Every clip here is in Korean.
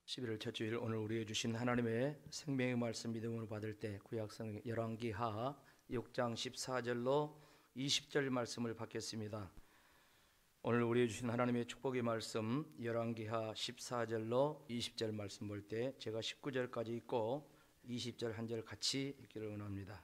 11월 첫 주일 오늘 우리에게 주신 하나님의 생명의 말씀 믿음으로 받을 때 구약성 열왕기하 6장 14절로 20절 말씀을 받겠습니다. 오늘 우리에게 주신 하나님의 축복의 말씀 열왕기하 14절로 20절 말씀 볼 때 제가 19절까지 읽고 20절 한 절 같이 읽기를 원합니다.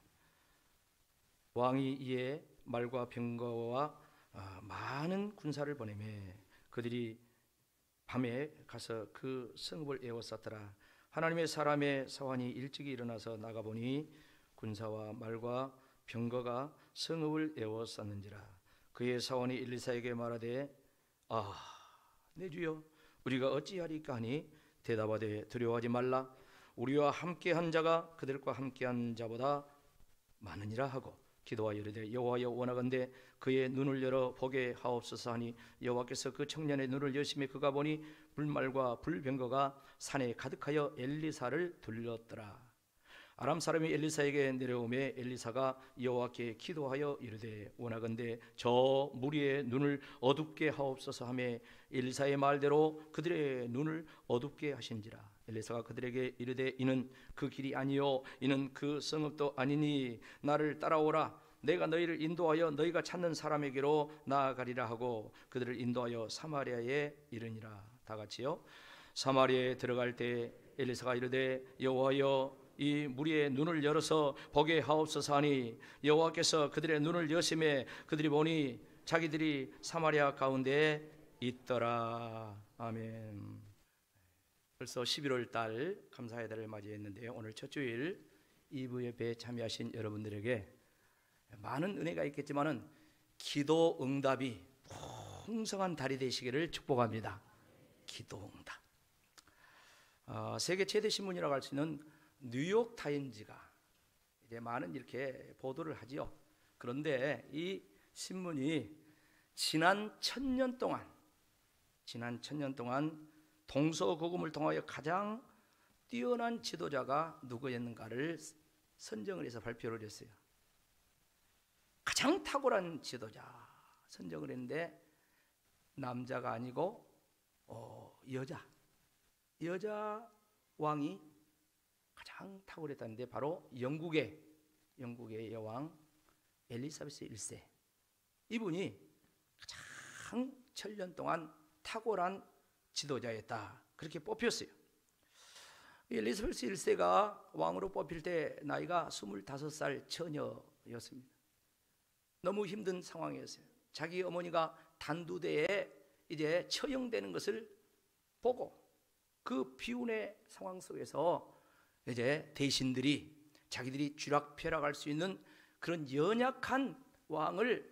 왕이 이에 말과 병거와 많은 군사를 보내매 그들이 밤에 가서 그 성읍을 에워쌌더라. 하나님의 사람의 사환이 일찍이 일어나서 나가보니 군사와 말과 병거가 성읍을 에워쌌는지라. 그의 사환이 엘리사에게 말하되 내 주여 우리가 어찌하리까 하니 대답하되 두려워하지 말라. 우리와 함께한 자가 그들과 함께한 자보다 많으니라 하고 기도하여 이르되 여호와여 원하건대 그의 눈을 열어 보게 하옵소서 하니 여호와께서 그 청년의 눈을 여시매 그가 보니 불말과 불병거가 산에 가득하여 엘리사를 둘렀더라. 아람 사람이 엘리사에게 내려오매 엘리사가 여호와께 기도하여 이르되 원하건대 저 무리의 눈을 어둡게 하옵소서 하매 엘리사의 말대로 그들의 눈을 어둡게 하신지라. 엘리사가 그들에게 이르되 이는 그 길이 아니요 이는 그 성읍도 아니니 나를 따라오라. 내가 너희를 인도하여 너희가 찾는 사람에게로 나아가리라 하고 그들을 인도하여 사마리아에 이르니라. 다 같이요. 사마리아에 들어갈 때 엘리사가 이르되 여호와여 이 무리의 눈을 열어서 보게 하옵소서 하니 여호와께서 그들의 눈을 여심해 그들이 보니 자기들이 사마리아 가운데에 있더라. 아멘. 벌써 11월 달 감사의 달을 맞이했는데요. 오늘 첫 주일 2부 예배에 참여하신 여러분들에게 많은 은혜가 있겠지만은 기도 응답이 풍성한 달이 되시기를 축복합니다. 기도 응답. 세계 최대 신문이라고 할 수 있는 뉴욕 타임즈가 이제 많은 이렇게 보도를 하지요. 그런데 이 신문이 지난 1000년 동안 동서고금을 통하여 가장 뛰어난 지도자가 누구였는가를 선정을 해서 발표를 했어요. 가장 탁월한 지도자 선정을 했는데 남자가 아니고 여자 왕이 가장 탁월했다는데 바로 영국의 여왕 엘리사베스 1세. 이분이 가장 1000년 동안 탁월한 지도자였다. 그렇게 뽑혔어요. 엘리사베스 1세가 왕으로 뽑힐 때 나이가 25살 처녀였습니다. 너무 힘든 상황이었어요. 자기 어머니가 단두대에 이제 처형되는 것을 보고 그 비운의 상황 속에서 이제 대신들이 자기들이 쥐락펴락할 수 있는 그런 연약한 왕을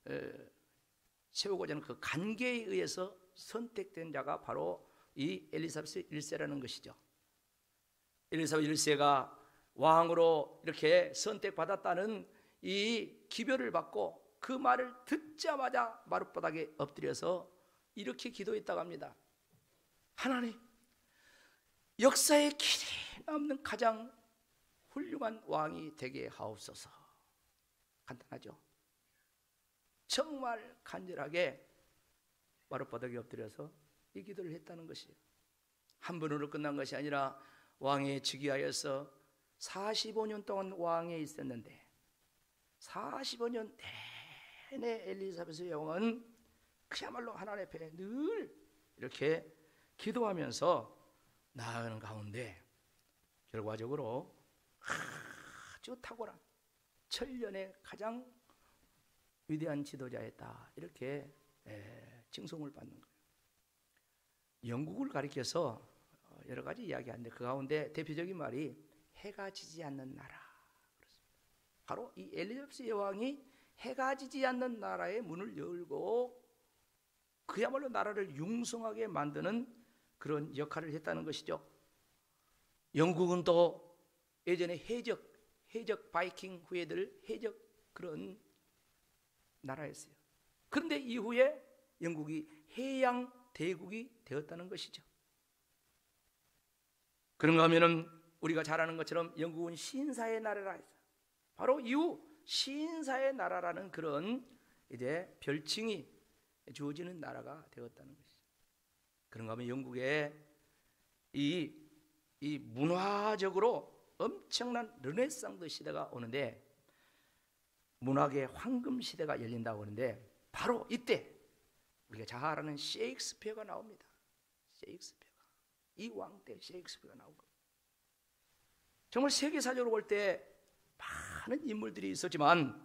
세우고자 하는 그 간계에 의해서 선택된 자가 바로 이 엘리사베스 1세라는 것이죠. 엘리사베스 1세가 왕으로 이렇게 선택받았다는 이 기별을 받고 그 말을 듣자마자 마룻바닥에 엎드려서 이렇게 기도했다고 합니다. 하나님, 역사에 길이 남는 가장 훌륭한 왕이 되게 하옵소서. 간단하죠. 정말 간절하게 마룻바닥에 엎드려서 이 기도를 했다는 것이에요. 한 번으로 끝난 것이 아니라 왕에 즉위하여서 45년 동안 왕에 있었는데 45년 내내 엘리사베스 여왕은 그야말로 하나님 앞에 늘 이렇게 기도하면서 나아가는 가운데 결과적으로 아주 탁월한 천년의 가장 위대한 지도자였다. 이렇게 칭송을 받는 거예요. 영국을 가리켜서 여러 가지 이야기하는데 그 가운데 대표적인 말이 해가 지지 않는 나라. 그렇습니다. 바로 이 엘리자베스 여왕이 해가 지지 않는 나라의 문을 열고 그야말로 나라를 융성하게 만드는 그런 역할을 했다는 것이죠. 영국은 또 예전에 해적 바이킹 후예들 해적 그런 나라였어요. 그런데 이후에 영국이 해양 대국이 되었다는 것이죠. 그런가 하면은 우리가 잘 아는 것처럼 영국은 신사의 나라라 했어요. 바로 이후 신사의 나라라는 그런 이제 별칭이 주어지는 나라가 되었다는 것이죠. 그런가 하면 영국의 이 문화적으로 엄청난 르네상스 시대가 오는데, 문학의 황금 시대가 열린다고 하는데, 바로 이때 우리가 잘 아는 셰익스피어가 나옵니다. 셰익스피어가, 이 왕 때 셰익스피어가 나오고, 정말 세계사적으로 볼 때 많은 인물들이 있었지만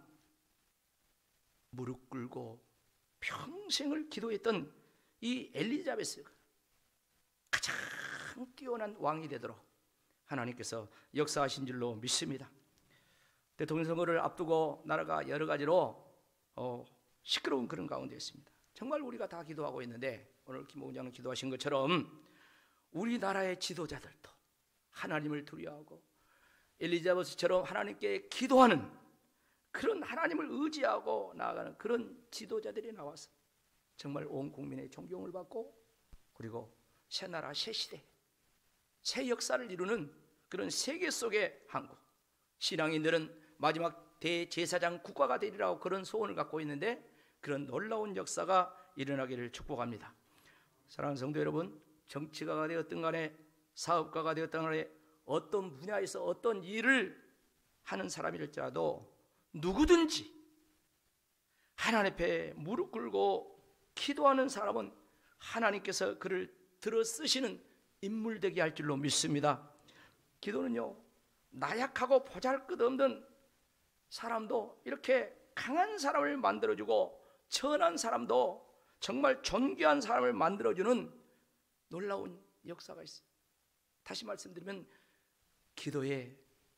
무릎 꿇고 평생을 기도했던 이 엘리자베스가 가장 뛰어난 왕이 되도록 하나님께서 역사하신 줄로 믿습니다. 대통령 선거를 앞두고 나라가 여러 가지로 시끄러운 그런 가운데 있습니다. 정말 우리가 다 기도하고 있는데, 오늘 김 목장님 기도하신 것처럼 우리나라의 지도자들도 하나님을 두려워하고 엘리자베스처럼 하나님께 기도하는, 그런 하나님을 의지하고 나아가는 그런 지도자들이 나와서 정말 온 국민의 존경을 받고, 그리고 새 나라, 새 시대, 새 역사를 이루는 그런 세계 속의 한국, 신앙인들은 마지막 대제사장 국가가 되리라고 그런 소원을 갖고 있는데, 그런 놀라운 역사가 일어나기를 축복합니다. 사랑하는 성도 여러분, 정치가가 되었든 간에 사업가가 되었든 간에 어떤 분야에서 어떤 일을 하는 사람일지라도 누구든지 하나님 앞에 무릎 꿇고 기도하는 사람은 하나님께서 그를 들어 쓰시는 인물 되게 할 줄로 믿습니다. 기도는요, 나약하고 보잘것없는 사람도 이렇게 강한 사람을 만들어주고, 천한 사람도 정말 존귀한 사람을 만들어주는 놀라운 역사가 있어요. 다시 말씀드리면 기도에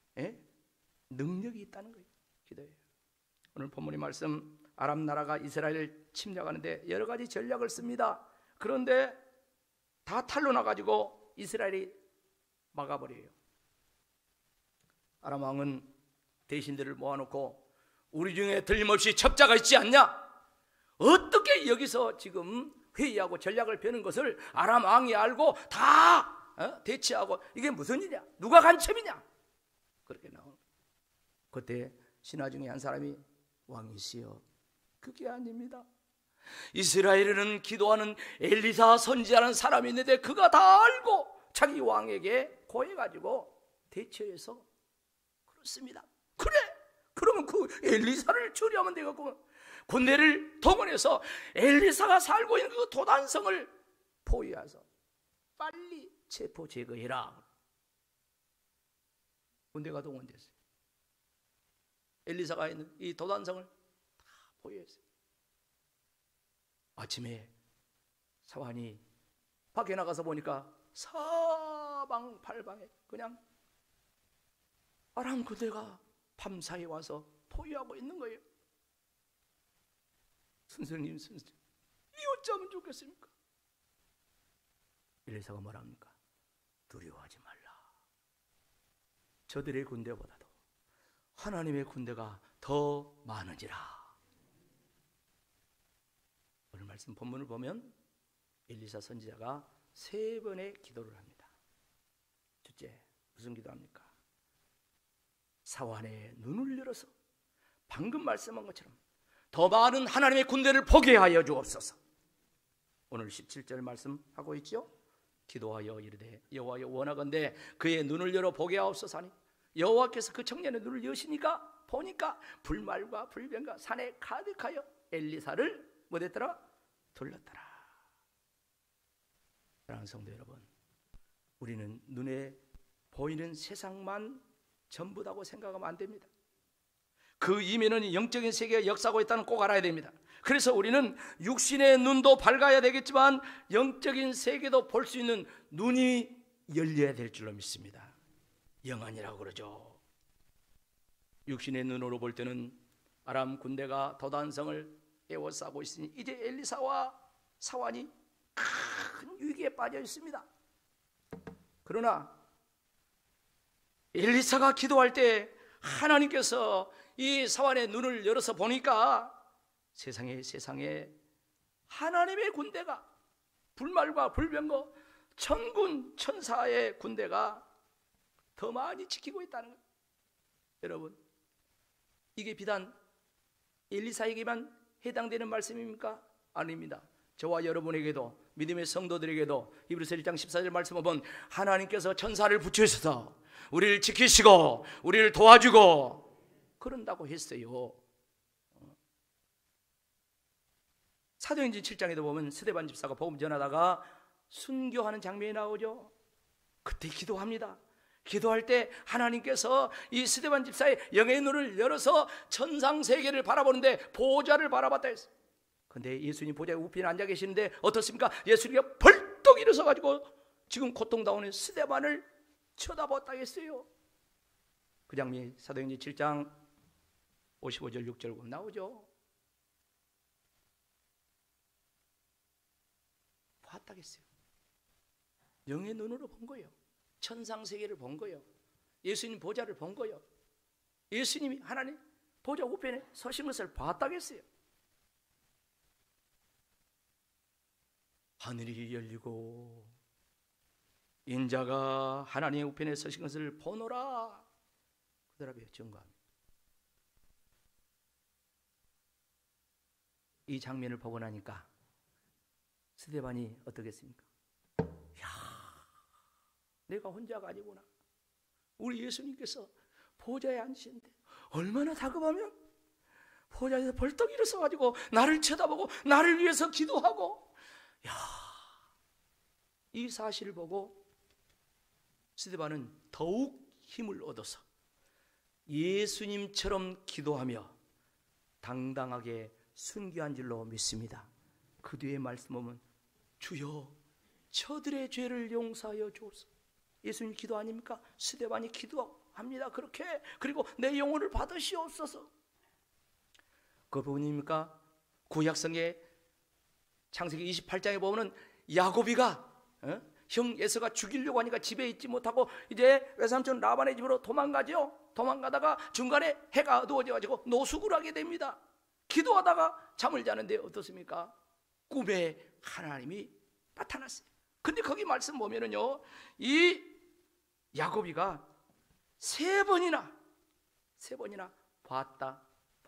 능력이 있다는 거예요. 기도에. 오늘 본문의 말씀, 아람 나라가 이스라엘을 침략하는데 여러 가지 전략을 씁니다. 그런데 다 탈로 나가지고 이스라엘이 막아버려요. 아람 왕은 대신들을 모아놓고, 우리 중에 틀림없이 첩자가 있지 않냐? 어떻게 여기서 지금 회의하고 전략을 펴는 것을 아람 왕이 알고 다 대치하고, 이게 무슨 일이야? 누가 간첩이냐? 그렇게 나오는 거예요. 그때 신하 중에 한 사람이, 왕이시여, 그게 아닙니다. 이스라엘에는 기도하는 엘리사 선지자라는 사람이 있는데 그가 다 알고 자기 왕에게 고해가지고 대처해서 그렇습니다. 그래, 그러면 그 엘리사를 처리하면 되겠고, 군대를 동원해서 엘리사가 살고 있는 그 도단성을 포위해서 빨리 체포 제거해라. 군대가 동원됐어요. 엘리사가 있는 이 도단성을 다 포위했어요. 아침에 사환이 밖에 나가서 보니까 사방팔방에 그냥 아람 군대가 밤사이 와서 포위하고 있는 거예요. 선생님, 이 어쩌면 좋겠습니까? 엘리사가 뭐랍니까? 두려워하지 말라. 저들의 군대보다도 하나님의 군대가 더 많으니라. 오늘 말씀 본문을 보면 엘리사 선지자가 3번의 기도를 합니다. 첫째, 무슨 기도합니까? 사환의 눈을 열어서 방금 말씀한 것처럼 더 많은 하나님의 군대를 보게 하여 주옵소서. 오늘 17절 말씀하고 있죠. 기도하여 이르되 여호와여 원하건대 그의 눈을 열어 보게 하옵소서 하니, 여호와께서 그 청년의 눈을 여시니까 보니까 불말과 불병과 산에 가득하여 엘리사를 뭐랬더라? 둘렀더라. 사랑하는 성도 여러분, 우리는 눈에 보이는 세상만 전부다고 생각하면 안 됩니다. 그 이면은 영적인 세계가 역사하고 있다는 꼭 알아야 됩니다. 그래서 우리는 육신의 눈도 밝아야 되겠지만 영적인 세계도 볼 수 있는 눈이 열려야 될 줄로 믿습니다. 영안이라고 그러죠. 육신의 눈으로 볼 때는 아람 군대가 도단성을 에워싸고 있으니 이제 엘리사와 사환이 큰 위기에 빠져 있습니다. 그러나 엘리사가 기도할 때 하나님께서 이 사환의 눈을 열어서 보니까 세상에 하나님의 군대가, 불말과 불병거 천군 천사의 군대가 더 많이 지키고 있다는 거예요. 여러분, 이게 비단 엘리사에게만 해당되는 말씀입니까? 아닙니다. 저와 여러분에게도, 믿음의 성도들에게도 히브리서 1장 14절 말씀을 보면 하나님께서 천사를 붙여주셔서 우리를 지키시고 우리를 도와주고 그런다고 했어요. 사도행전 7장에도 보면 스데반 집사가 복음 전하다가 순교하는 장면이 나오죠. 그때 기도합니다. 기도할 때 하나님께서 이 스데반 집사의 영의 눈을 열어서 천상 세계를 바라보는데 보좌를 바라봤다 했어요. 근데 예수님 보좌에 우편에 앉아 계시는데 어떻습니까? 예수님이 벌떡 일어서 가지고 지금 고통당하는 스데반을 쳐다봤다 했어요. 그 장면이 사도행전 7장 55절 6절 보면 나오죠. 봤다겠어요. 영의 눈으로 본 거예요. 천상 세계를 본 거예요. 예수님 보좌를 본 거예요. 예수님이 하나님 보좌 우편에 서신 것을 봤다겠어요. 하늘이 열리고 인자가 하나님의 우편에 서신 것을 보노라 그들에게 증거합니다. 이 장면을 보고 나니까 스데반이 어떻겠습니까? 야, 내가 혼자가 아니구나. 우리 예수님께서 보좌에 앉으시는데 얼마나 다급하면 보좌에서 벌떡 일어서 가지고 나를 쳐다보고 나를 위해서 기도하고, 야, 이 사실을 보고 스데반은 더욱 힘을 얻어서 예수님처럼 기도하며 당당하게 순교한 줄로 믿습니다. 그 뒤에 말씀 보면 주여 저들의 죄를 용서하여 주옵소서. 예수님 기도 아닙니까? 스데반이 기도합니다. 그렇게. 그리고 내 영혼을 받으시옵소서. 그 부분입니까? 구약성의 창세기 28장에 보면 야곱이가 형 에서가 죽이려고 하니까 집에 있지 못하고 이제 외삼촌 라반의 집으로 도망가죠. 도망가다가 중간에 해가 어두워져 가지고 노숙을 하게 됩니다. 기도하다가 잠을 자는데 어떻습니까? 꿈에 하나님이 나타났어요. 근데 거기 말씀 보면은요, 이 야곱이가 세 번이나 봤다.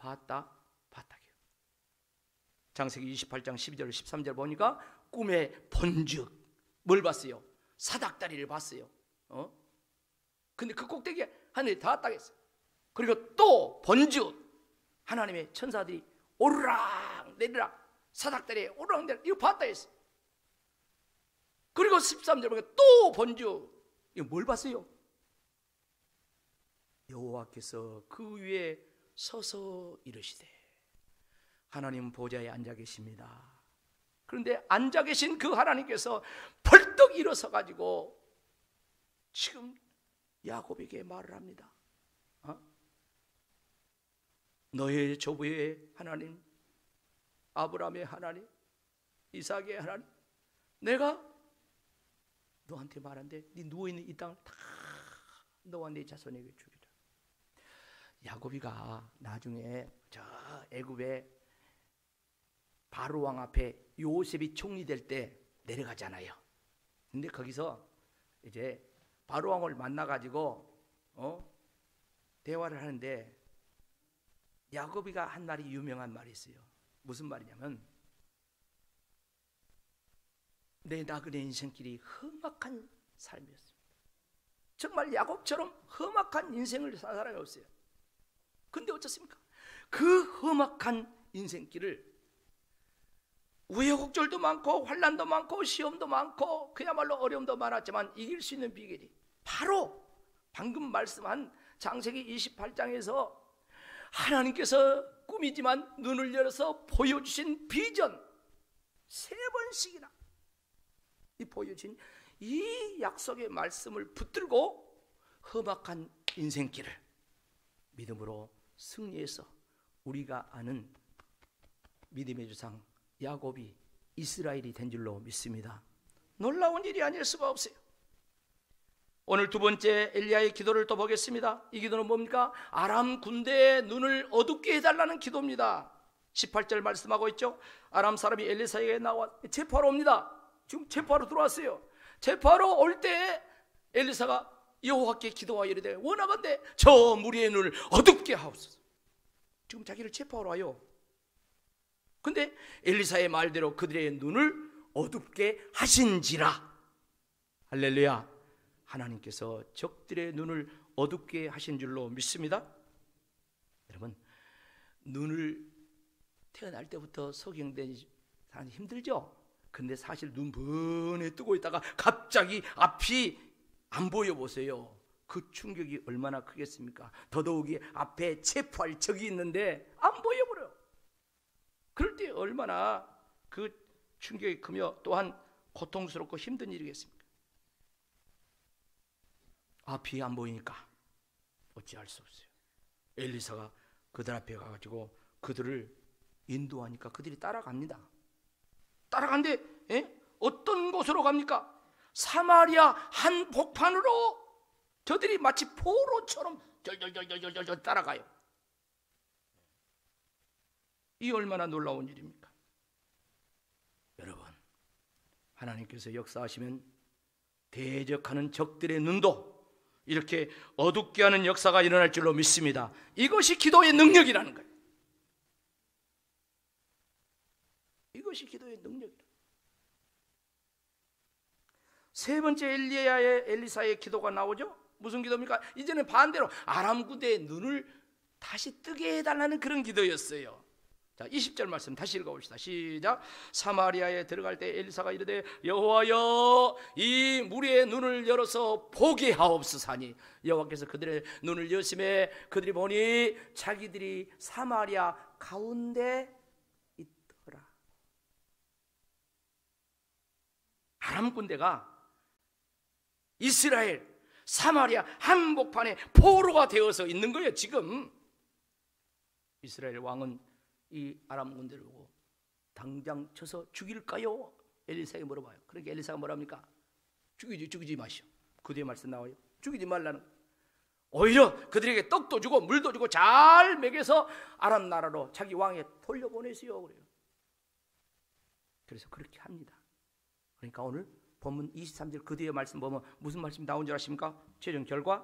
창세기 28장 12절 13절 보니까 꿈에 본즉 뭘 봤어요? 사닥다리를 봤어요. 근데 그 꼭대기에 하늘이 닿았다 했어요. 그리고 또 본즉 하나님의 천사들이 오르락 내리락 사닥다리에 오르락 내리락 이거 봤다 했어요. 그리고 13절 보니까 또 본즉 이거 뭘 봤어요? 여호와께서 그 위에 서서 이르시되 하나님 보좌에 앉아 계십니다. 그런데 앉아 계신 그 하나님께서 벌떡 일어서 가지고 지금 야곱에게 말을 합니다. 너의 조부의 하나님, 아브라함의 하나님, 이삭의 하나님, 내가 너한테 말한데 네 누워있는 이 땅을 다 너와 네 자손에게 주리라. 야곱이가 나중에 저 애굽의 바로 왕 앞에 요셉이 총리 될 때 내려가잖아요. 근데 거기서 이제 바로 왕을 만나가지고 대화를 하는데 야곱이가 한 말이 유명한 말이 있어요. 무슨 말이냐면 내 나그네 인생길이 험악한 삶이었습니다. 정말 야곱처럼 험악한 인생을 산 사람이 없어요. 근데 어쩌습니까? 그 험악한 인생길을 우여곡절도 많고 환난도 많고 시험도 많고 그야말로 어려움도 많았지만 이길 수 있는 비결이 바로 방금 말씀한 창세기 28장에서 하나님께서 꿈이지만 눈을 열어서 보여주신 비전 3번씩이나 이 보여진 이 약속의 말씀을 붙들고 험악한 인생길을 믿음으로 승리해서 우리가 아는 믿음의 조상 야곱이 이스라엘이 된 줄로 믿습니다. 놀라운 일이 아닐 수가 없어요. 오늘 두 번째 엘리야의 기도를 또 보겠습니다. 이 기도는 뭡니까? 아람 군대의 눈을 어둡게 해달라는 기도입니다. 18절 말씀하고 있죠. 아람 사람이 엘리사에게 나와 체포하러 옵니다. 지금 체포하러 들어왔어요. 체포하러 올 때 엘리사가 여호와께 기도하여 이르되 원하건대 저 무리의 눈을 어둡게 하옵소서. 지금 자기를 체포하러 와요. 근데 엘리사의 말대로 그들의 눈을 어둡게 하신지라. 할렐루야. 하나님께서 적들의 눈을 어둡게 하신 줄로 믿습니다. 여러분, 눈을 태어날 때부터 소경되니 힘들죠? 근데 사실 눈 번에 뜨고 있다가 갑자기 앞이 안 보여 보세요. 그 충격이 얼마나 크겠습니까? 더더욱이 앞에 체포할 적이 있는데 안 보여버려요. 그럴 때 얼마나 그 충격이 크며 또한 고통스럽고 힘든 일이겠습니까? 앞이 안 보이니까 어찌할 수 없어요. 엘리사가 그들 앞에 가가지고 그들을 인도하니까 그들이 따라갑니다. 따라간데 어떤 곳으로 갑니까? 사마리아 한복판으로 저들이 마치 포로처럼 절절절절절 따라가요. 이 얼마나 놀라운 일입니까? 여러분, 하나님께서 역사하시면 대적하는 적들의 눈도 이렇게 어둡게 하는 역사가 일어날 줄로 믿습니다. 이것이 기도의 능력이라는 거예요. 이것이 기도의 능력이다. 세 번째 엘리사의 기도가 나오죠. 무슨 기도입니까? 이제는 반대로 아람 군대의 눈을 다시 뜨게 해달라는 그런 기도였어요. 자, 20절 말씀 다시 읽어봅시다. 시작. 사마리아에 들어갈 때 엘리사가 이르되 여호와여 이 무리의 눈을 열어서 보게 하옵소서하니 여호와께서 그들의 눈을 여심해 그들이 보니 자기들이 사마리아 가운데 있더라. 아람 군대가 이스라엘 사마리아 한복판에 포로가 되어서 있는 거예요. 지금 이스라엘 왕은 이 아람 군대를 보고 당장 쳐서 죽일까요? 엘리사에게 물어봐요. 그러니까 엘리사가 뭐랍니까? 죽이지 마시오. 그 뒤에 말씀 나와요. 죽이지 말라는. 오히려 그들에게 떡도 주고 물도 주고 잘 먹여서 아람 나라로 자기 왕에 돌려보내시오. 그래요. 그래서 그렇게 합니다. 그러니까 오늘 본문 23절 그 뒤에 말씀 보면 무슨 말씀이 나온 줄 아십니까? 최종 결과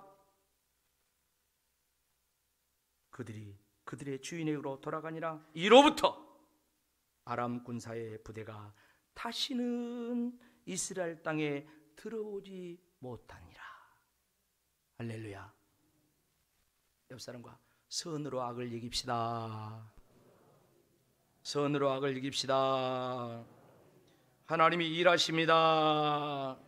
그들의 주인에게로 돌아가니라. 이로부터 아람 군사의 부대가 다시는 이스라엘 땅에 들어오지 못하니라. 할렐루야. 옆 사람과 선으로 악을 이깁시다. 선으로 악을 이깁시다. 하나님이 일하십니다.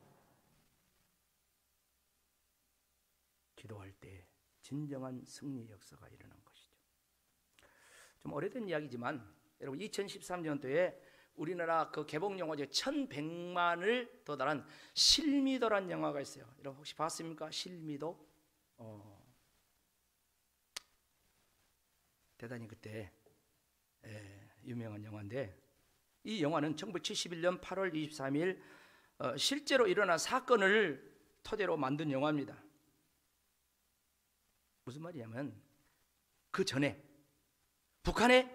기도할 때 진정한 승리 역사가 일어난 것이죠. 좀 오래된 이야기지만 여러분 2013년도에 우리나라 그 개봉 영화 중에 1100만을 도달한 실미도란 영화가 있어요. 여러분 혹시 봤습니까? 실미도? 대단히 그때 유명한 영화인데 이 영화는 1971년 8월 23일 실제로 일어난 사건을 토대로 만든 영화입니다. 무슨 말이냐면 그 전에 북한에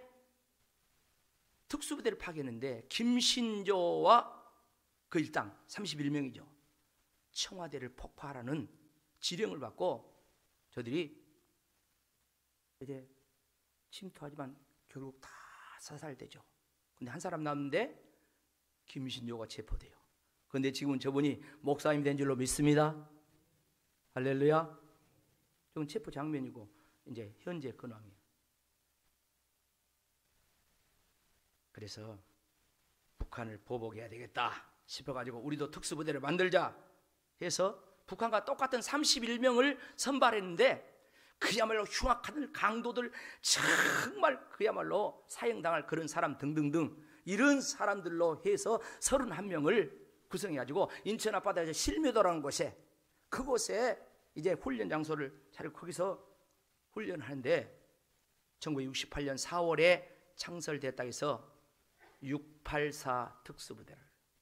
특수부대를 파견했는데 김신조와 그 일당 31명이죠. 청와대를 폭파하라는 지령을 받고 저들이 이제 침투하지만 결국 다 사살되죠. 근데 한 사람 남는데 김신조가 체포돼요. 근데 지금은 저분이 목사님이 된 줄로 믿습니다. 할렐루야. 지금 체포 장면이고 이제 현재 근황이에요. 그래서 북한을 보복해야 되겠다 싶어가지고 우리도 특수부대를 만들자 해서 북한과 똑같은 31명을 선발했는데 그야말로 흉악한 강도들 정말 그야말로 사형당할 그런 사람 등등등 이런 사람들로 해서 31명을 구성해가지고 인천 앞바다에 실미도라는 곳에 그곳에 이제 훈련 장소를 차리고 거기서 훈련하는데 1968년 4월에 창설됐다 해서 684 특수부대를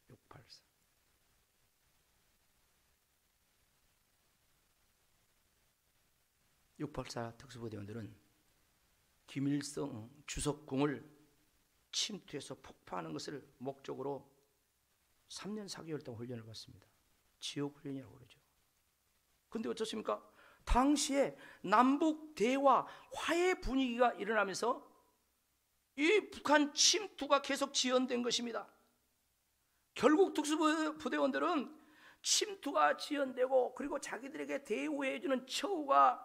684 특수부대원들은 김일성 주석궁을 침투해서 폭파하는 것을 목적으로 3년 4개월 동안 훈련을 받습니다. 지옥훈련이라고 그러죠. 근데 어떻습니까? 당시에 남북 대화 화해 분위기가 일어나면서 이 북한 침투가 계속 지연된 것입니다. 결국 특수부대원들은 침투가 지연되고 그리고 자기들에게 대우해주는 처우가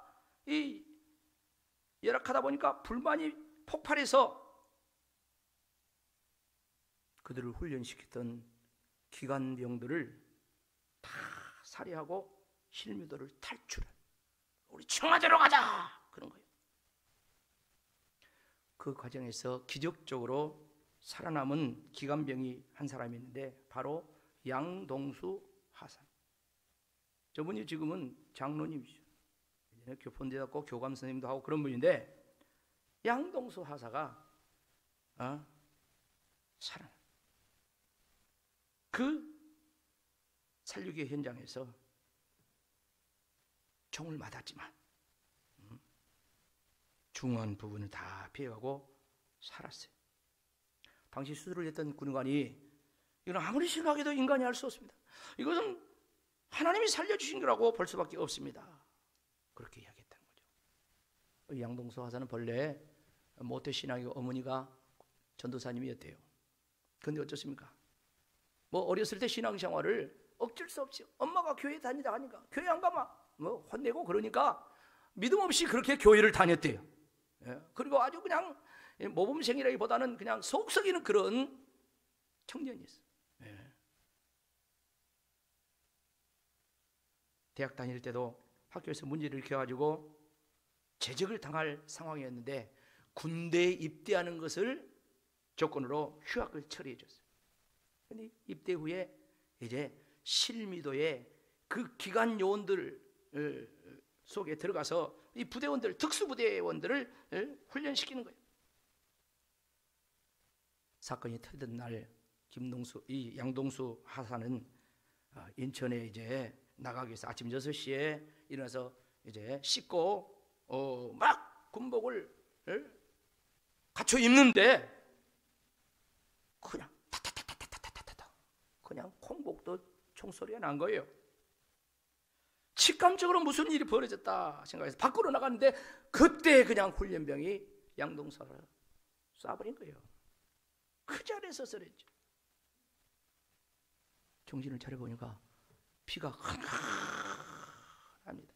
열악하다 보니까 불만이 폭발해서 그들을 훈련시켰던 기관병들을 다 살해하고 실무도를 탈출한, 우리 청와대로 가자 그런 거예요. 그 과정에서 기적적으로 살아남은 기관병이 한 사람이 있는데 바로 양동수 하산. 저분이 지금은 장로님이죠. 예전에 교포대학교 교감 선생님도 하고 그런 분인데, 양동수 하사가 살아나. 그 살육의 현장에서 총을 맞았지만 중요한 부분을 다 피해가고 살았어요. 당시 수술을 했던 군관이 이건 아무리 생각해도 인간이 할 수 없습니다. 이것은 하나님이 살려주신 거라고 볼 수밖에 없습니다. 그렇게 이야기했다는 거죠. 양동수 하사는 본래 모태신앙의 어머니가 전도사님이었대요. 그런데 어쩌습니까? 뭐 어렸을 때 신앙생활을 어쩔 수 없이 엄마가 교회 다니다 하니까 교회 안 가면 뭐 혼내고 그러니까 믿음 없이 그렇게 교회를 다녔대요. 그리고 아주 그냥 모범생이라기보다는 그냥 속썩이는 그런 청년이었어요. 대학 다닐 때도 학교에서 문제를 일으켜가지고 제적을 당할 상황이었는데 군대에 입대하는 것을 조건으로 휴학을 처리해 줬어요. 그런데 입대 후에 이제 실미도의 그 기관 요원들 속에 들어가서 이 부대원들, 특수부대원들을 훈련시키는 거예요. 사건이 터지던 날 이 양동수 하사는 인천에 이제 나가기 위해서 아침 6시에 일어나서 이제 씻고 막 군복을 갖춰 입는데 그냥 타타타타타타타타 그냥 콩복도 총소리가 난 거예요. 직감적으로 무슨 일이 벌어졌다 생각해서 밖으로 나갔는데 그때 그냥 훈련병이 양동수를 쏴버린 거예요. 그 자리에서 쓰러졌죠. 정신을 차려보니까 피가 흥건합니다.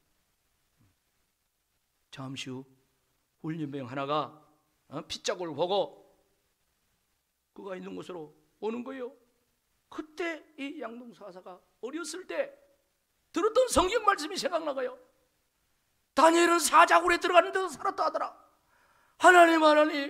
잠시 후 훈련병 하나가 핏자국을 보고 그가 있는 곳으로 오는 거예요. 그때 이 양동수 하사가 어렸을 때 들었던 성경 말씀이 생각나고요. 다니엘은 사자굴에 들어갔는데도 살았다 하더라. 하나님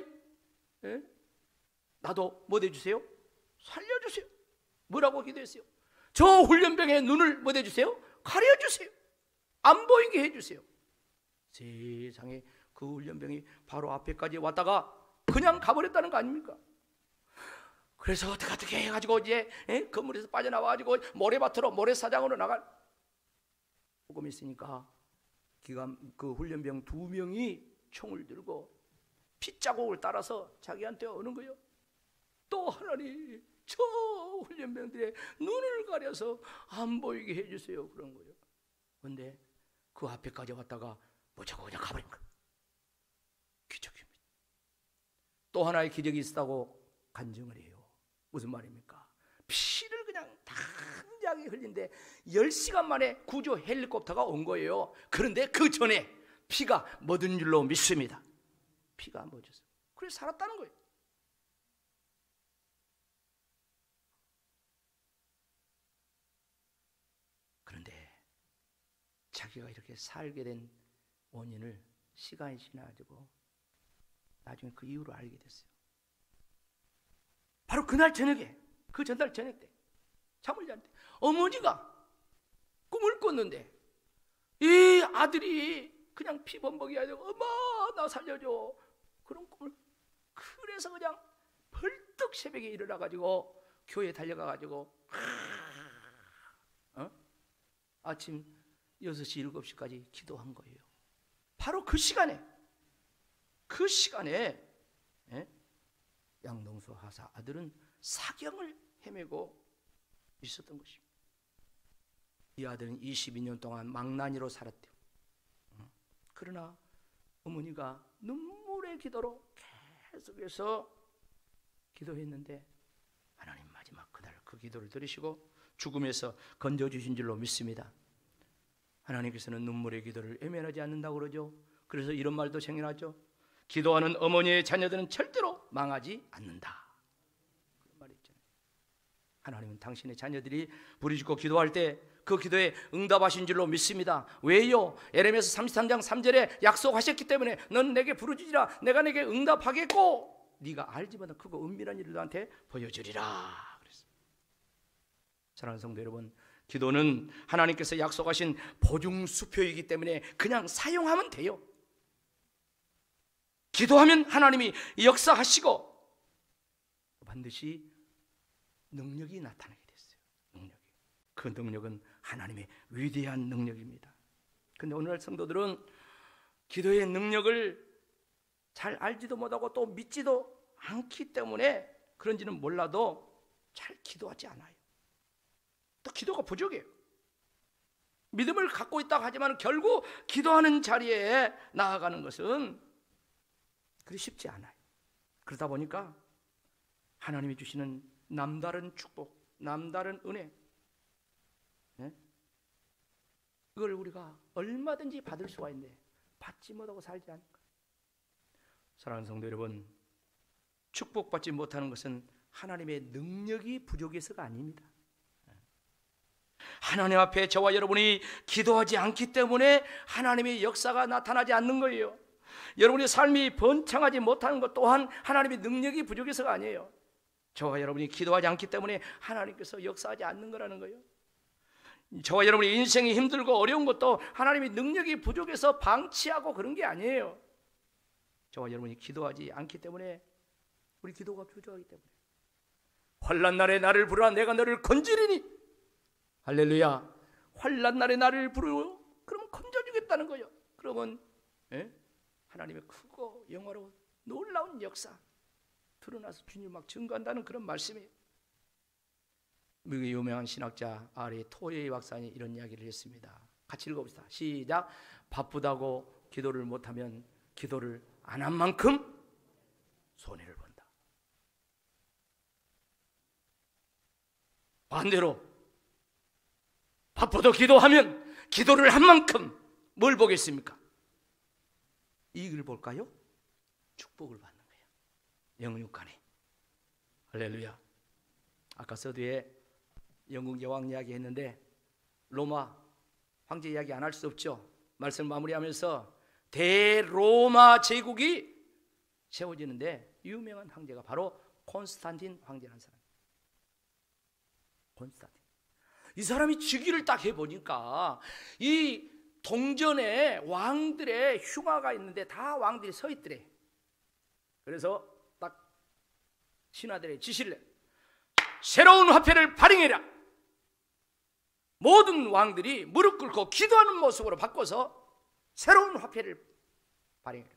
나도 뭐 해주세요? 살려주세요. 뭐라고 기도했어요? 저 훈련병의 눈을 뭐 해주세요? 가려주세요. 안 보이게 해주세요. 세상에 그 훈련병이 바로 앞에까지 왔다가 그냥 가버렸다는 거 아닙니까? 그래서 어떻게 해가지고 이제 건물에서 빠져나와가지고 모래밭으로 모래사장으로 나갈 조금 있으니까 그 훈련병 2명이 총을 들고 핏자국을 따라서 자기한테 오는 거예요. 또 하나님 저 훈련병들의 눈을 가려서 안 보이게 해주세요 그런 거예요. 그런데 그 앞에까지 왔다가 뭐저거 그냥 가버린 거예요. 기적입니다. 또 하나의 기적이 있었다고 간증을 해요. 무슨 말입니까? 피를 그냥 당장에 흘린데 10시간 만에 구조 헬리콥터가 온 거예요. 그런데 그 전에 피가 멎은 줄로 믿습니다. 피가 멎었어요. 그래서 살았다는 거예요. 그런데 자기가 이렇게 살게 된 원인을 시간이 지나가지고 나중에 그 이유를 알게 됐어요. 바로 그날 저녁에, 그 전날 저녁 때 잠을 자는데 어머니가 꿈을 꿨는데 이 아들이 그냥 피범벅이야. 엄마 나 살려줘. 그런 꿈을. 그래서 그냥 벌떡 새벽에 일어나가지고 교회에 달려가가지고 아침 6시 7시까지 기도한 거예요. 바로 그 시간에 양동수 하사 아들은 사경을 헤매고 있었던 것입니다. 이 아들은 22년 동안 망나니로 살았대요. 그러나 어머니가 눈물의 기도로 계속해서 기도했는데 하나님 마지막 그날 그 기도를 들으시고 죽음에서 건져주신 줄로 믿습니다. 하나님께서는 눈물의 기도를 외면하지 않는다고 그러죠. 그래서 이런 말도 생겨나죠. 기도하는 어머니의 자녀들은 절대로 망하지 않는다. 그런 말이 있잖아요. 하나님은 당신의 자녀들이 부르짖고 기도할 때 그 기도에 응답하신 줄로 믿습니다. 왜요? 에레미야서 33장 3절에 약속하셨기 때문에 넌 내게 부르짖으라 내가 내게 응답하겠고 네가 알지 못한 크고 은밀한 일을 너한테 보여주리라 그랬습니다. 사랑하는 성도 여러분, 기도는 하나님께서 약속하신 보증수표이기 때문에 그냥 사용하면 돼요. 기도하면 하나님이 역사하시고 반드시 능력이 나타나게 됐어요. 그 능력은 하나님의 위대한 능력입니다. 그런데 오늘날 성도들은 기도의 능력을 잘 알지도 못하고 또 믿지도 않기 때문에 그런지는 몰라도 잘 기도하지 않아요. 또 기도가 부족해요. 믿음을 갖고 있다고 하지만 결국 기도하는 자리에 나아가는 것은 그리 쉽지 않아요. 그러다 보니까 하나님이 주시는 남다른 축복, 남다른 은혜, 그걸 우리가 얼마든지 받을 수가 있는데 받지 못하고 살지 않을까. 사랑하는 성도 여러분, 축복받지 못하는 것은 하나님의 능력이 부족해서가 아닙니다. 하나님 앞에 저와 여러분이 기도하지 않기 때문에 하나님의 역사가 나타나지 않는 거예요. 여러분의 삶이 번창하지 못하는 것 또한 하나님의 능력이 부족해서가 아니에요. 저와 여러분이 기도하지 않기 때문에 하나님께서 역사하지 않는 거라는 거예요. 저와 여러분의 인생이 힘들고 어려운 것도 하나님의 능력이 부족해서 방치하고 그런 게 아니에요. 저와 여러분이 기도하지 않기 때문에, 우리 기도가 부족하기 때문에 환난 날에 나를 부르라 내가 너를 건지리니, 할렐루야. 환난 날에 나를 부르라 그러면 건져주겠다는 거예요. 그러면 하나님의 크고 영화로 놀라운 역사 드러나서 주님 막 증거한다는 그런 말씀이에요. 미국의 유명한 신학자 아리 토웨이 박사님이 이런 이야기를 했습니다. 같이 읽어봅시다. 시작. 바쁘다고 기도를 못하면 기도를 안 한 만큼 손해를 본다. 반대로 바빠도 기도하면 기도를 한 만큼 뭘 보겠습니까? 이익을 볼까요? 축복을 받는 거예요. 영육간에. 할렐루야. 아까 서두에 영국 여왕 이야기 했는데 로마 황제 이야기 안 할 수 없죠. 말씀 마무리하면서 대로마 제국이 세워지는데 유명한 황제가 바로 콘스탄틴 황제라는 사람. 콘스탄틴. 이 사람이 즉위를 딱 해보니까 이 동전에 왕들의 흉화가 있는데 다 왕들이 서 있더래. 그래서 딱 신하들의 지시를 내. 새로운 화폐를 발행해라. 모든 왕들이 무릎 꿇고 기도하는 모습으로 바꿔서 새로운 화폐를 발행해라.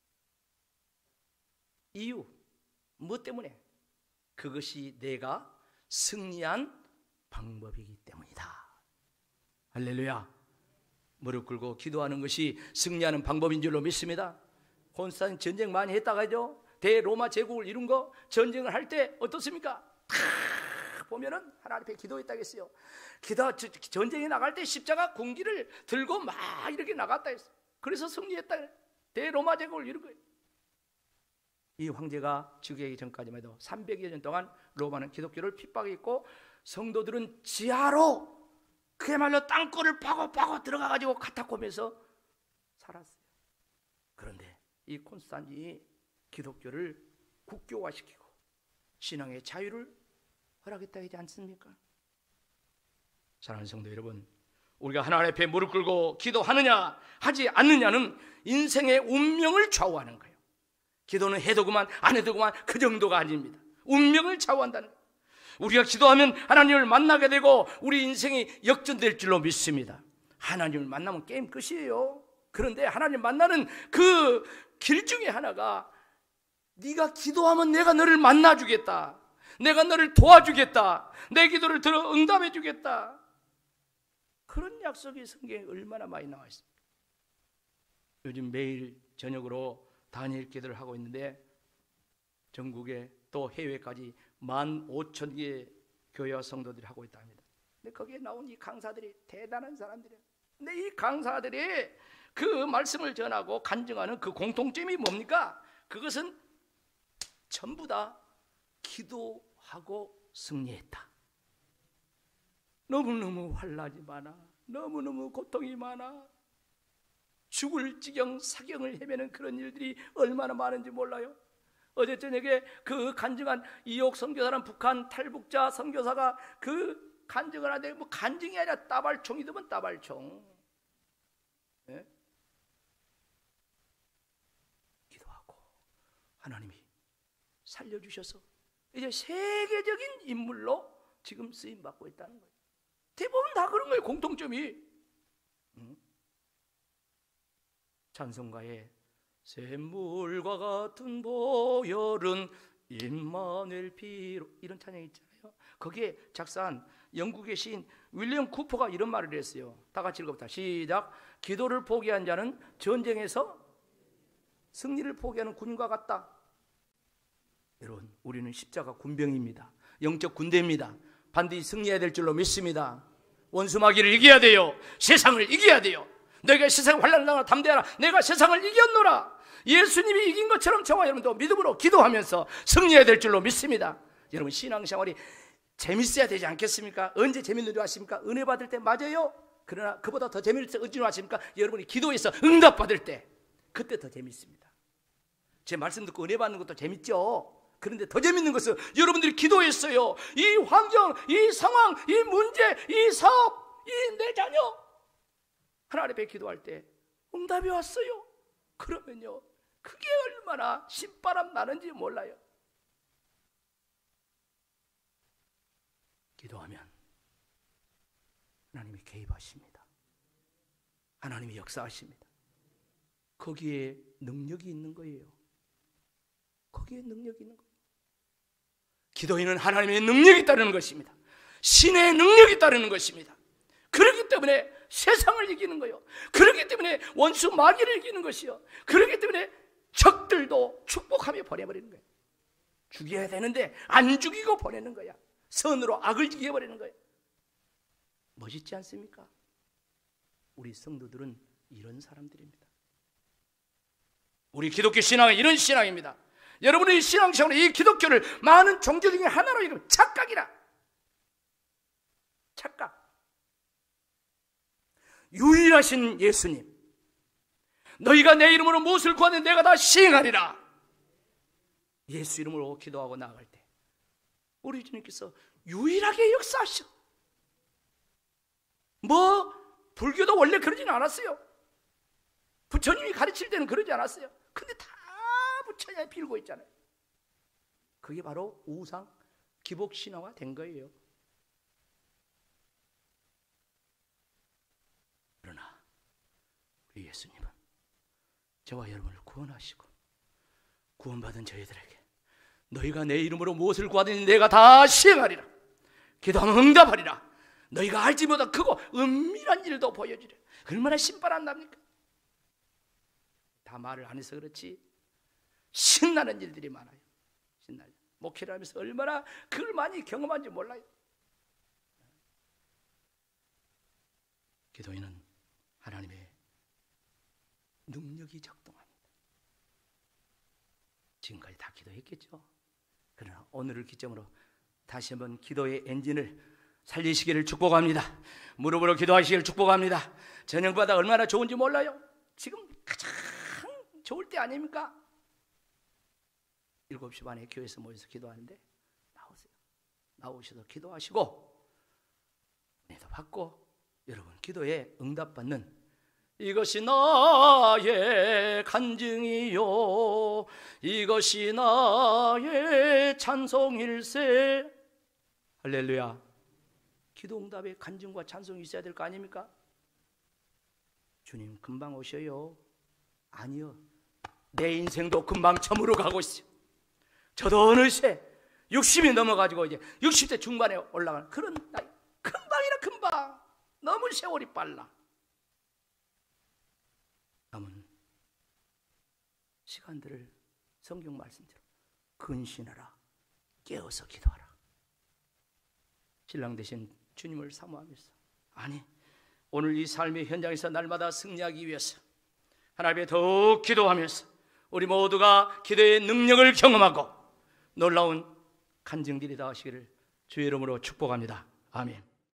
이유, 무엇 때문에? 그것이 내가 승리한 방법이기 때문이다. 할렐루야. 무릎 꿇고 기도하는 것이 승리하는 방법인 줄로 믿습니다. 콘스탄틴 전쟁 많이 했다가죠. 대로마 제국을 이룬 거 전쟁을 할 때 어떻습니까? 보면은 하나님 앞에 기도했다겠어요. 전쟁에 나갈 때 십자가 궁기를 들고 막 이렇게 나갔다 했어요. 그래서 승리했다. 대로마 제국을 이룬 거예요. 이 황제가 즉위하기 전까지만 해도 300여 년 동안 로마는 기독교를 핍박했고 성도들은 지하로 그야말로 땅굴을 파고 들어가가지고 카타콤에서 살았어요. 그런데 이 콘스탄틴이 기독교를 국교화시키고 신앙의 자유를 허락했다 하지 않습니까? 사랑하는 성도 여러분, 우리가 하나님 앞에 무릎 꿇고 기도하느냐 하지 않느냐는 인생의 운명을 좌우하는 거예요. 기도는 해도 그만 안 해도 그만 그 정도가 아닙니다. 운명을 좌우한다는 거예요. 우리가 기도하면 하나님을 만나게 되고 우리 인생이 역전될 줄로 믿습니다. 하나님을 만나면 게임 끝이에요. 그런데 하나님 만나는 그 길 중에 하나가 네가 기도하면 내가 너를 만나주겠다. 내가 너를 도와주겠다. 내 기도를 들어 응답해 주겠다. 그런 약속이 성경에 얼마나 많이 나와 있습니까? 요즘 매일 저녁으로 다니엘 기도를 하고 있는데 전국에 또 해외까지 15,000개의 교회와 성도들이 하고 있다 합니다. 근데 거기에 나온 이 강사들이 대단한 사람들이에요. 근데 이 강사들이 그 말씀을 전하고 간증하는 그 공통점이 뭡니까? 그것은 전부 다 기도하고 승리했다. 너무너무 환난이 많아, 너무너무 고통이 많아, 죽을 지경 사경을 헤매는 그런 일들이 얼마나 많은지 몰라요. 어제 저녁에 그 간증한 이옥 선교사라는 북한 탈북자 선교사가 그 간증을 하는데, 뭐 간증이 아니라 따발총이더만 따발총. 네? 기도하고 하나님이 살려주셔서 이제 세계적인 인물로 지금 쓰임받고 있다는 거예요. 대부분 다 그런 거예요. 공통점이. 찬송가에 샘물과 같은 보혈은 임마누엘 피로, 이런 찬양이 있잖아요. 거기에 작사한 영국의 시인 윌리엄 쿠퍼가 이런 말을 했어요. 다 같이 읽어봅시다. 시작. 기도를 포기한 자는 전쟁에서 승리를 포기하는 군인과 같다. 여러분, 우리는 십자가 군병입니다. 영적 군대입니다. 반드시 승리해야 될 줄로 믿습니다. 원수 마귀를 이겨야 돼요. 세상을 이겨야 돼요. 너희가 세상 환난을 당하나 담대하라. 내가 세상을 이겼노라. 예수님이 이긴 것처럼 저와 여러분도 믿음으로 기도하면서 승리해야 될 줄로 믿습니다. 여러분, 신앙생활이 재밌어야 되지 않겠습니까? 언제 재밌는 줄 아십니까? 은혜 받을 때 맞아요. 그러나 그보다 더 재밌는 줄 아십니까? 여러분이 기도해서 응답 받을 때, 그때 더 재밌습니다. 제 말씀 듣고 은혜 받는 것도 재밌죠. 그런데 더 재밌는 것은 여러분들이 기도했어요. 이 환경, 이 상황, 이 문제, 이 사업, 이 내 자녀, 하나님 앞에 기도할 때 응답이 왔어요. 그러면요, 그게 얼마나 신바람 나는지 몰라요. 기도하면 하나님이 개입하십니다. 하나님이 역사하십니다. 거기에 능력이 있는 거예요. 거기에 능력이 있는 거예요. 기도에는 하나님의 능력이 따르는 것입니다. 신의 능력이 따르는 것입니다. 그렇기 때문에 세상을 이기는 거예요. 그렇기 때문에 원수 마귀를 이기는 것이요. 그렇기 때문에 적들도 축복하며 보내버리는 거예요. 죽여야 되는데 안 죽이고 보내는 거야. 선으로 악을 이겨버리는 거예요. 멋있지 않습니까? 우리 성도들은 이런 사람들입니다. 우리 기독교 신앙은 이런 신앙입니다. 여러분의 신앙생활은 이 기독교를 많은 종교 중에 하나로 이루면 착각이라. 착각. 유일하신 예수님, 너희가 내 이름으로 무엇을 구하든 내가 다 시행하리라. 예수 이름으로 기도하고 나아갈 때 우리 주님께서 유일하게 역사하셔. 뭐 불교도 원래 그러지는 않았어요. 부처님이 가르칠 때는 그러지 않았어요. 근데 다 부처님이 빌고 있잖아요. 그게 바로 우상 기복신화가 된 거예요. 그러나 우리 예수님은 저와 여러분을 구원하시고 구원받은 저희들에게 너희가 내 이름으로 무엇을 구하든지 내가 다 시행하리라. 기도하면 응답하리라. 너희가 알지 못한 크고 은밀한 일도 보여주리라. 얼마나 신바람납니까? 다 말을 안 해서 그렇지 신나는 일들이 많아요. 신나요. 목회를 하면서 얼마나 그걸 많이 경험한지 몰라요. 기도에는 하나님의 능력이 작동합니다. 지금까지 다 기도했겠죠. 그러나 오늘을 기점으로 다시 한번 기도의 엔진을 살리시기를 축복합니다. 무릎으로 기도하시기를 축복합니다. 저녁마다 얼마나 좋은지 몰라요. 지금 가장 좋을 때 아닙니까? 7시 반에 교회에서 모여서 기도하는데 나오세요. 나오셔서 기도하시고 은혜도 받고 여러분 기도에 응답받는 이것이 나의 간증이요 이것이 나의 찬송일세. 할렐루야. 기도 응답에 간증과 찬송이 있어야 될 거 아닙니까? 주님 금방 오셔요. 아니요, 내 인생도 금방 저물어 가고 있어요. 저도 어느새 60이 넘어가지고 이제 60대 중반에 올라가는 그런 나이. 금방이라 금방. 너무 세월이 빨라. 남은 시간들을 성경 말씀대로 근신하라, 깨어서 기도하라. 신랑 대신 주님을 사모하면서, 아니, 오늘 이 삶의 현장에서 날마다 승리하기 위해서 하나님께 더욱 기도하면서 우리 모두가 기도의 능력을 경험하고 놀라운 간증들이 다 하시기를 주의 이름으로 축복합니다. 아멘.